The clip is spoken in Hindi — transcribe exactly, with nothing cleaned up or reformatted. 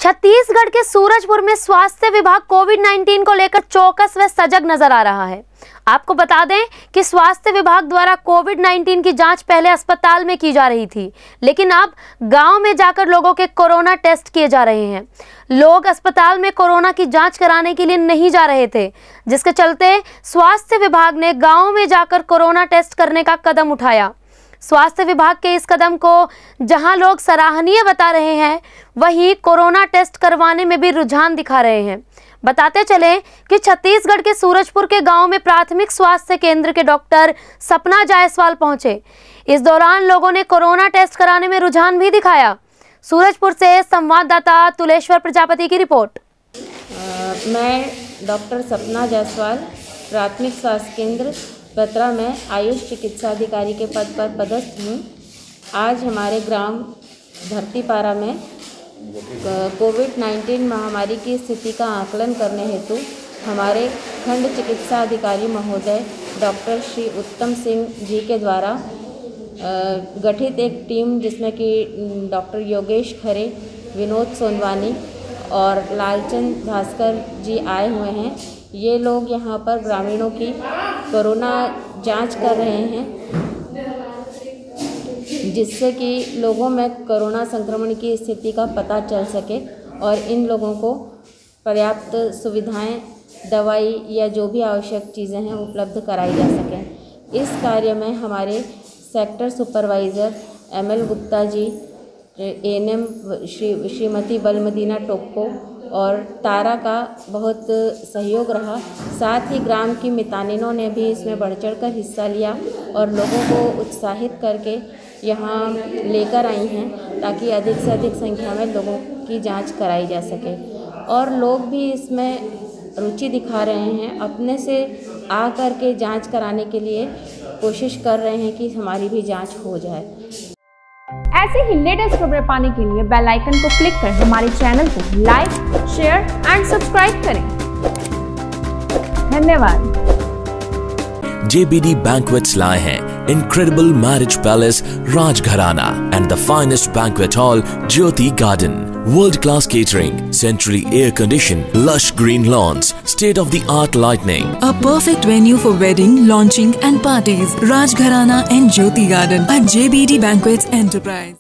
छत्तीसगढ़ के सूरजपुर में स्वास्थ्य विभाग कोविड नाइन्टीन को लेकर चौकस व सजग नजर आ रहा है। आपको बता दें कि स्वास्थ्य विभाग द्वारा कोविड नाइन्टीन की जांच पहले अस्पताल में की जा रही थी, लेकिन अब गांव में जाकर लोगों के कोरोना टेस्ट किए जा रहे हैं। लोग अस्पताल में कोरोना की जांच कराने के लिए नहीं जा रहे थे, जिसके चलते स्वास्थ्य विभाग ने गाँव में जाकर कोरोना टेस्ट करने का कदम उठाया। स्वास्थ्य विभाग के इस कदम को जहां लोग सराहनीय बता रहे हैं, वहीं कोरोना टेस्ट करवाने में भी रुझान दिखा रहे हैं। बताते चले कि छत्तीसगढ़ के सूरजपुर के गांव में प्राथमिक स्वास्थ्य केंद्र के डॉक्टर सपना जायसवाल पहुंचे। इस दौरान लोगों ने कोरोना टेस्ट कराने में रुझान भी दिखाया। सूरजपुर से संवाददाता तुलेश्वर प्रजापति की रिपोर्ट। आ, मैं डॉक्टर सपना जायसवाल प्राथमिक स्वास्थ्य केंद्र बत्रा में आयुष चिकित्सा अधिकारी के पद पर पदस्थ हूँ। आज हमारे ग्राम धरतीपारा में कोविड नाइन्टीन महामारी की स्थिति का आकलन करने हेतु हमारे खंड चिकित्सा अधिकारी महोदय डॉक्टर श्री उत्तम सिंह जी के द्वारा गठित एक टीम, जिसमें कि डॉक्टर योगेश खरे, विनोद सोनवानी और लालचंद भास्कर जी आए हुए हैं। ये लोग यहाँ पर ग्रामीणों की कोरोना जांच कर रहे हैं, जिससे कि लोगों में कोरोना संक्रमण की स्थिति का पता चल सके और इन लोगों को पर्याप्त सुविधाएं, दवाई या जो भी आवश्यक चीज़ें हैं उपलब्ध कराई जा सकें। इस कार्य में हमारे sector supervisor M L Gupta ji, N M Shri Shrimati Balmadina Toppo और तारा का बहुत सहयोग रहा। साथ ही ग्राम की मितानिनों ने भी इसमें बढ़ चढ़ कर हिस्सा लिया और लोगों को उत्साहित करके यहाँ लेकर आई हैं, ताकि अधिक से अधिक संख्या में लोगों की जांच कराई जा सके। और लोग भी इसमें रुचि दिखा रहे हैं, अपने से आ कर के जाँच कराने के लिए कोशिश कर रहे हैं कि हमारी भी जाँच हो जाए। ऐसे ही लेटेस्ट खबरें पाने के लिए बेल आइकन को क्लिक कर हमारे चैनल को लाइक, शेयर एंड सब्सक्राइब करें। धन्यवाद। J B D Banquets लाए हैं incredible marriage palace Rajgharana and the finest banquet hall Jyoti Garden. World-class catering, centrally air-conditioned, lush green lawns, state-of-the-art lighting. A perfect venue for wedding, launching and parties. Rajgharana and Jyoti Garden at J B D Banquets Enterprise.